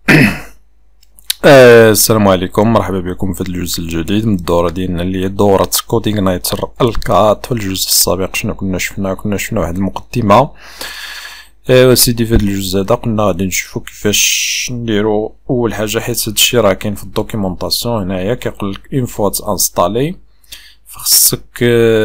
السلام عليكم، مرحبا بكم في هذا الجزء الجديد من الدورة ديالنا اللي هي دورة كوديغنايتر الكات. في الجزء السابق شنو كنا شفنا واحد المقدمة. سيدي في هذا الجزء هذا قلنا غادي نشوفو كيفاش نديرو اول حاجة، حيت هادشي راه كاين في الدوكيومونطاسيون هنايا. كيقولك اون فوا تانستالي فخصك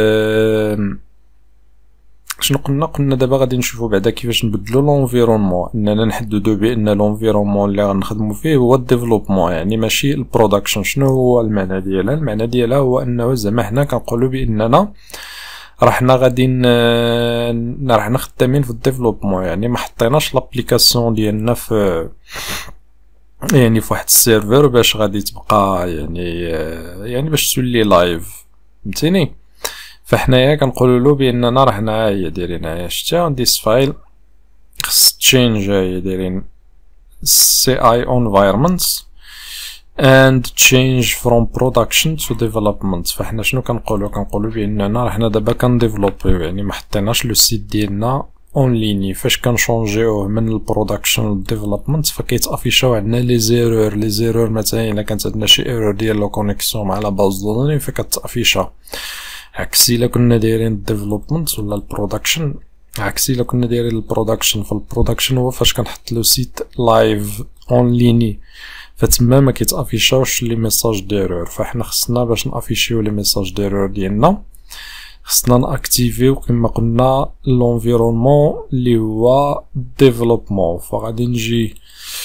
شنو قلنا دابا غادي نشوفو بعدا كيفاش نبدلو لونفيرونمون، اننا نحددو بان لونفيرونمون اللي غنخدمو فيه هو الديفلوبمون، يعني ماشي البرودكشن. شنو هو المعنى ديالها؟ المعنى ديالها هو انه زعما حنا كنقولو باننا راحنا غادي راحنا خدامين في الديفلوبمون، يعني ما حطيناش لابليكاسيون ديالنا في واحد السيرفر باش غادي تبقى يعني باش تولي لايف، فهمتيني؟ فحنايا كنقولوا له باننا راحنا هي دايرين هيا شتا ديس فايل خص تشينج هي دايرين CI environments and change from production to development. فحنا شنو كنقولوا باننا راحنا دابا كنديفلوبيو، يعني ما حطيناش لو سيت ديالنا اون ليني. فاش كنشونجيوه من البرودكشن للديفلوبمنت فكيتافيشاو عندنا لي زيرور مثلا الا كانت عندنا شي ايرور ديال لو كونيكسيون مع لا باز دوني فكتافيشا. عكسي الا كنا دايرين الديفلوبمنت ولا البرودكشن، عكسي الا كنا دايرين البرودكشن، فالبرودكشن هو فاش كنحط لو سيت لايف اون ليني فتما ما كيتافيشاوش لي ميساج ديرور. فاحنا خصنا باش نافيشيو لي ميساج ديرور ديالنا خصنا ناكتيفيو كما قلنا لونفيرونمون اللي هو ديفلوبمون. فغادي نجي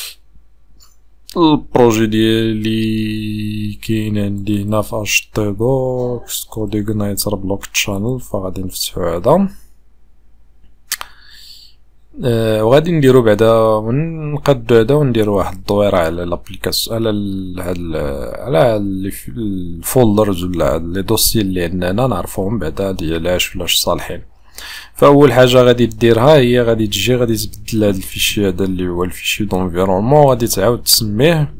البروجي ديالي كاين عندي هنا في htdocs كوديغنايتر بلوك تشانل، فغادي نفتحو هذا وغادي نديرو بعدا نقادو هذا ونديرو واحد الدويره على لابليكاسيون على الفولدرز ولا لي دوسي اللي عندنا نعرفوهم بعدا ديالاش ولاش صالحين. فاول حاجه غادي ديرها هي غادي تبدل هذا الفيشي هذا اللي هو الفيشي دونفيرونمون، غادي تعاود تسميه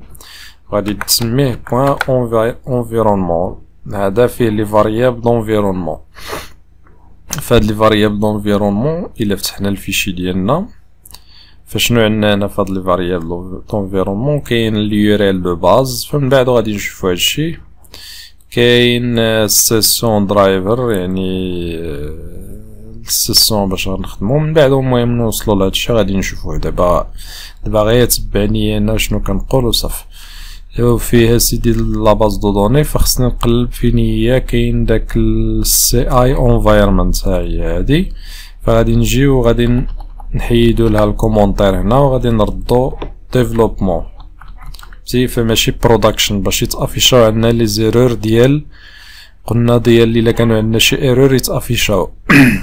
بوين انفيرونمون. هذا فيه لي فاريابل دونفيرونمون. فهاد لي فاريابل دونفيرونمون الا فتحنا الفيشي ديالنا فشنو عندنا هنا في هاد لي فاريابل دونفيرونمون كاين اليو ار ال دو باز. فمن بعد غادي نشوفو هادشي كاين سيسيون درايفر، يعني السيسيون باش غنخدمو. من بعد المهم نوصلو لهادشي غادي نشوفوه دابا غير تبعني انا شنو كنقول وصافي. فيها سيدي لاباز دو دوني فخصني نقلب فين هي كاين داك السي اي انفايرمنت، ها هي هادي. فغادي نجيو وغادي نحيدو لها الكومونتير هنا وغادي نردو ديفلوبمون فماشي برودكشن باش يتافيشاو عندنا لي زيرور ديال قلنا ديال الا كانوا عندنا شي ايرور يتافيشاو.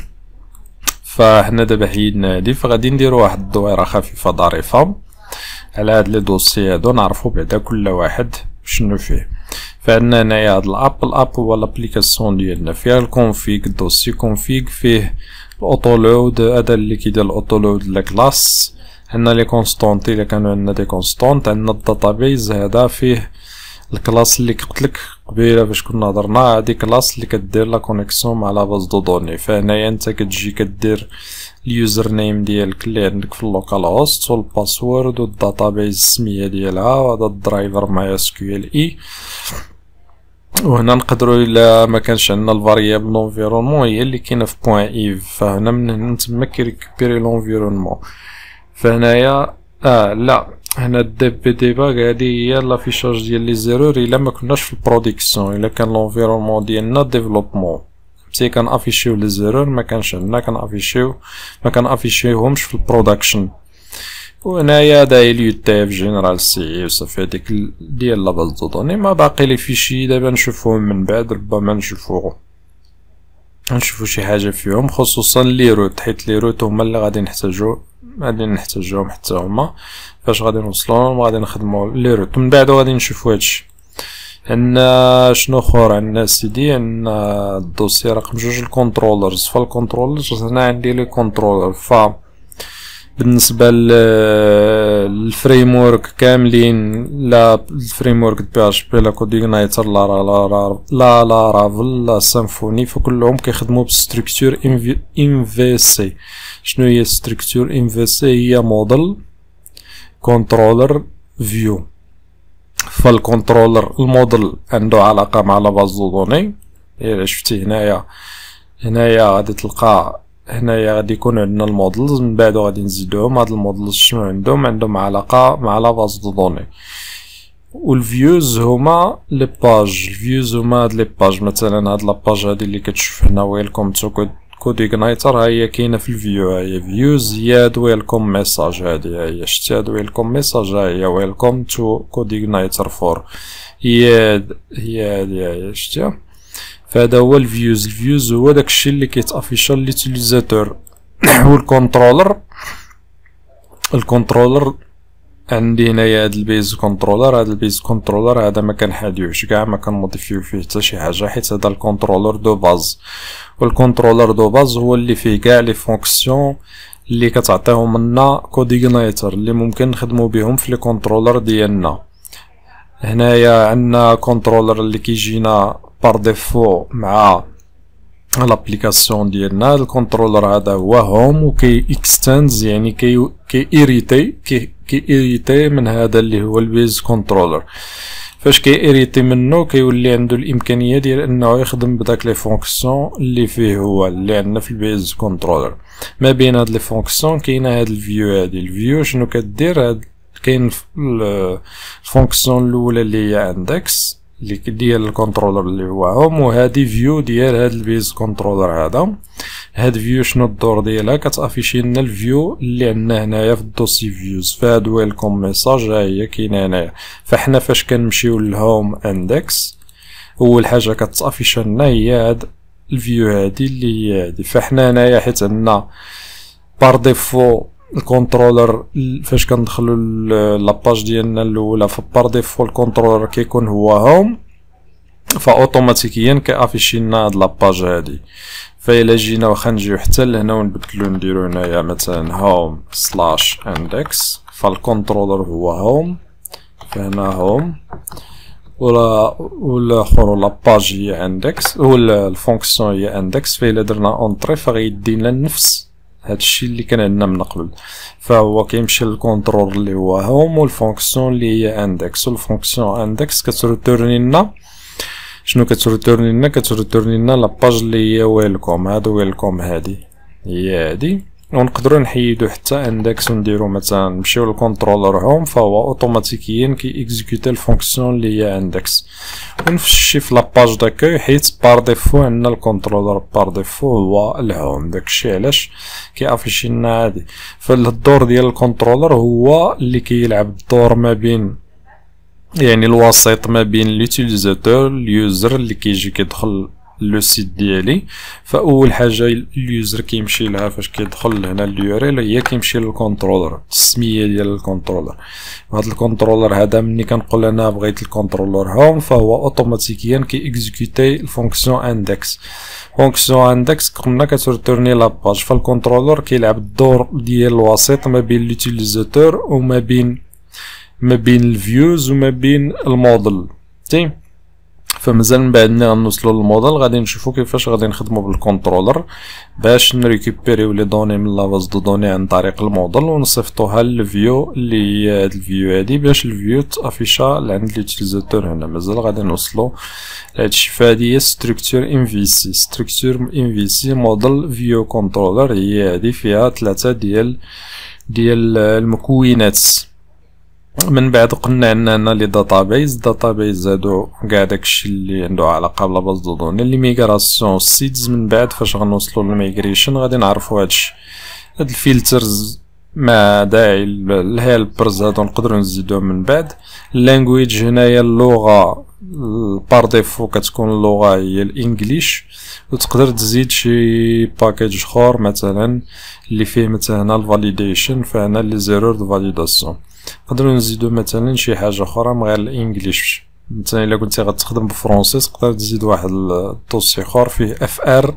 فحنا دابا حيدنا هادي فغادي نديرو واحد الدويره خفيفه ظريفه على هاد لي دوسي هادو نعرفو بعدا كل واحد شنو فيه. فعندنا هنايا هاد الاب هو لابليكاسيون ديالنا فيها الكونفيغ دوسي كونفيغ، فيه الاوتولود هذا اللي كيدير الاوتولود لا كلاس. عندنا لي كونستونت الا كانوا عندنا دي كونستونت، عندنا الداتابيز هذا فيه الكلاس اللي قلتلك قبيله باش كنا هضرنا، هادي كلاس اللي كدير لا كونيكسيون مع لا باز دو دوني. فهنايا انت كتجي كدير اليوزر نيم ديالك اللي عندك في اللوكال هوست والباسورد والداتابيز السميه ديالها وهذا الدرايفر ماي اس كيو ال اي. وهنا نقدروا الا ما كانش عندنا الفاريابل لونفيرونمون هي اللي كاينه في بوين ايف، فهنا من هنا تما كيريكوبيري لونفيرونمون. فهنايا لا هنا ديباغ هادي هي لافيشاج ديال لي زيرور الا ما كناش في البرودكسيون. الا كان لونفيرونمون ديالنا ديفلوبمون مزيان كنافيشيو لي زيرور، ما كانش عندنا ما كنافيشيوهمش في البرودكشن. وهنايا داير اليو تي اف جينيرال سي وصافي هاديك ديال لا باز دو دوني. ما باقي لي فيشي دابا نشوفوهم من بعد، ربما نشوفو شي حاجه فيهم خصوصا لي روت، حيت لي روت هما اللي غادي نحتاجوهم حتى هما فاش غادي نوصلوهم وغادي نخدمو لي روت. من بعد غادي نشوفو هادشي. عندنا شنو اخر عندنا سيدي، عندنا الدوسي رقم 2 الكونترولرز. فالكونترولرز هنا عندي لي كونترولر. بالنسبه للفريم ورك كاملين، لا الفريم ورك بي اتش بي لا كوديغنايتر لا لارافل لا سيمفوني فكلهم كيخدموا بستركتور ام في سي. شنو هي ستركتور ام في سي؟ هي موديل كنترولر فيو. فالكونترولر الموديل عنده علاقة مع لا باز دو دوني. إلا شفتي هنايا غادي تلقى هنايا غادي يكون عندنا المودلز، من بعد غادي نزيدوهم. هاد المودلز شنو عندهم علاقة مع لا باز دو دوني. والفيوز هما لي باج. الفيوز هما هاد لي باج، مثلا هاد لاباج هادي اللي كتشوف هنا ويلكم تو كوديغنايتر، ها هي كاينه في الفيو، ها هي فيوز، هي هاد ويلكم ميساج هادي، ها هي شتي هاد ويلكم ميساج، ها هي ويلكم تو كوديغنايتر فور، هي هادي شتي. فهذا هو الفيوز هو داكشي اللي كيتافيشا ليوتيليزاتور. والكونترولر عندي هنايا هاد البيز كونترولر. هاد البيز كونترولر هذا ما كنحاديوش كاع، ما كنموديفيو فيه حتى شي حاجه، حيت هذا الكونترولر دو باز. والكونترولر دو باز هو اللي فيه كاع لي فونكسيون اللي كتعطيهم لنا كوديغنايتر اللي ممكن نخدمو بهم في لي كونترولر ديالنا. هنايا عندنا كونترولر اللي كيجينا بار ديفو مع لابليكاسيون ديالنا. الكونترولر هذا هو هوم، وكي اكستندز يعني كي ايريتي من هذا اللي هو البيز كنترولر. فاش كي ايريتي منه كيولي عنده الامكانيه ديال انه يخدم بداك لي فونكسيون اللي فيه هو اللي عندنا في البيز كنترولر. ما بين هاد لي فونكسيون كاينه هاد الفيو. هادي الفيو شنو كدير؟ هاد كاين الفونكسيون الاولى اللي هي اندكس اللي ديال الكنترولر اللي هو هوم، وهادي فيو ديال هاد البيز كنترولر هذا. هاد فيو شنو الدور ديالها؟ كتافيشي لنا الفيو اللي عندنا هنايا في الدوسي فيوز. فهاد ويلكم ميساج ها هي كاينه هنايا. فاحنا فاش كنمشيو للهوم اندكس اول حاجه كتافيش لنا هي هاد الفيو هادي اللي هي هادي. فاحنا هنايا حيت عندنا بار ديفو الكونترولر فاش كندخلو لاباج ديالنا الاولى فبار ديفو الكونترولر كيكون هو هوم، فاوتوماتيكيا كيافيشي لنا هاد لاباج هادي. فإلا جينا واخا نجيو حتى لهنا ونبدلو نديرو هنايا مثلا هوم سلاش اندكس، فالكونترولر هو هوم، فهنا هوم ولا اخر لاباج هي اندكس ولا الفونكسيون هي اندكس. فإلا درنا اونطري فغيدينا نفس هادشي اللي كان عندنا من قبل. فهو كيمشي للكونترول اللي هو هوم والفونكسيون اللي هي اندكس. والفونكسيون اندكس كتريتورني لنا شنو؟ كتريتورني لنا لاباج اللي هي ويلكم. هادو ويلكم هادي هي هادي، ونقدروا نحيدو حتى اندكس ونديرو مثلا نمشيو للكونترولر هوم، فهو اوتوماتيكيا كي اكزيكوتي الفونكسيون اللي هي اندكس. ونفس الشيء في لاباج داكاي، حيت بار ديفو عندنا الكونترولر بار ديفو هو الهوم. داكشي علاش كيافيشي لنا هادي. فالدور ديال الكونترولر هو اللي كيلعب الدور ما بين يعني الوسيط ما بين ليوتيليزاتور اليوزر اللي كيجي كيدخل لو سيت ديالي. فاول حاجه اليوزر كيمشي لها فاش كيدخل هنا اليوريل هي كيمشي للكونترولر، السميه ديال الكونترولر. وهذا الكونترولر هذا ملي كنقول انا بغيت الكونترولر هوم فهو اوتوماتيكيا كي اكزيكوتي الفونكسيون اندكس. فونكسيون اندكس قلنا كترتورني لاباج. فالكونترولر كيلعب الدور ديال الوسيط ما بين ليوتيليزاتور وما بين الفيوز وما بين الموديل تي. فمازال من بعد ملي غنوصلو للموديل غادي نشوفو كيفاش غادي نخدمو بالكونترولر باش نريكوبيريو لي دوني من لا باز دو دوني عن طريق الموديل ونصيفطوها للفيو اللي هي هاد الفيو هادي باش الفيو تافيشا لعند ليوتيليزاتور. هنا مازال غادي نوصلو لهادشي. فهادي هي ستركتور ام في سي موديل فيو كنترولر. هي هادي فيها 3 ديال المكونات. من بعد قلنا عندنا لي داتابيز هادو كاع داكشي اللي عنده علاقه بلا باز دو دوني. لي ميغراسيون سيدز من بعد فاش غنوصلو للميغريشن غادي نعرفو هادشي. هاد الفلترز ما داعي الهيلبرز هادو نقدروا نزيدوهم من بعد. اللانجويج هنايا اللغه بار ديفو كتكون اللغه هي الانجليش، وتقدر تزيد شي باكاج اخر مثلا اللي فيه مثلا الفاليديشن. فهنا لي زيرور دو فاليداسيون نقدروا نزيدو مثلا شي حاجه اخرى من غير الانجليش. مثلا الا كنتي غتخدم بالفرونسي تقدر تزيد واحد الدوسي اخر فيه اف ار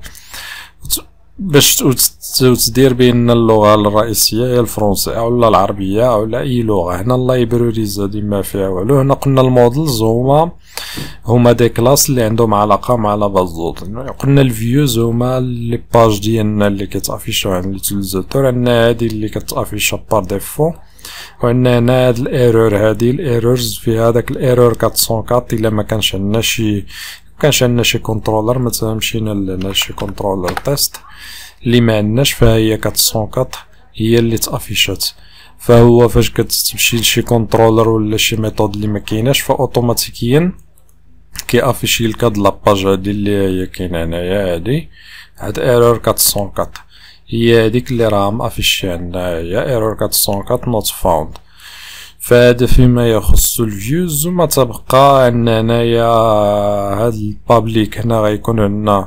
باش تدير بين اللغه الرئيسيه هي الفرونسي او العربيه او اي لغه. هنا اللايبراريز هادي ما فيها والو. هنا قلنا المودلز هما دي كلاس اللي عندهم علاقه مع لا باز دو دوني. قلنا الفيوز هما لي باج ديالنا اللي كتافيشو عند ليوتيليزاتور. عندنا هادي اللي كتافيشا بار ديفو وان هنا هاد الايرور هادي الايرورز في هذاك الايرور 404 الا ما كانش عندنا شي كنترولر، مثلا مشينا لشي كنترولر تيست اللي ما عندناش، فهي 404 هي اللي تافيشات. فهو فاش كتمشي لشي كنترولر ولا شي ميثود اللي ما كايناش، فاوتوماتيكيا كيافيشي لك هاد لاباج هادي اللي هي كاينه هنايا، هاد ايرور 404 هي هاديك اللي راه مافيشي عندنا، هي ايرور 404 نوت فاوند. فهذا فيما يخص الفيوز. وما تبقى عندنا هنايا هاد البابليك، هنا غيكون عندنا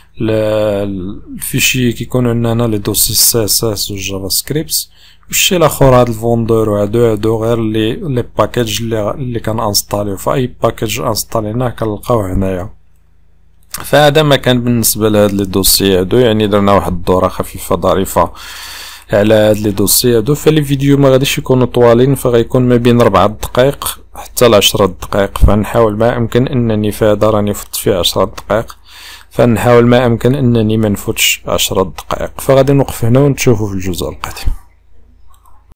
الفيشي كيكون عندنا هنا لي دوسي سي اس اس و جافا سكريبت. والشي الاخر هاد الفوندور وهادو غير لي باكاج اللي كنانستاليو، فاي باكاج انستاليناه كنلقاوه هنايا. فهذا ما كان بالنسبه لهاد لي دوسي هادو، يعني درنا واحد الدوره خفيفه ظريفه على هاد لي دوسي هادو. فلي فيديو ما غاديش يكونوا طوالين، فغيكون ما بين 4 دقائق حتى ل 10 دقائق، فنحاول ما امكن انني في هذا راني فت فيه 10 دقائق، فنحاول ما امكن انني ما نفوتش 10 دقائق. فغادي نوقف هنا ونشوفوا في الجزء القادم.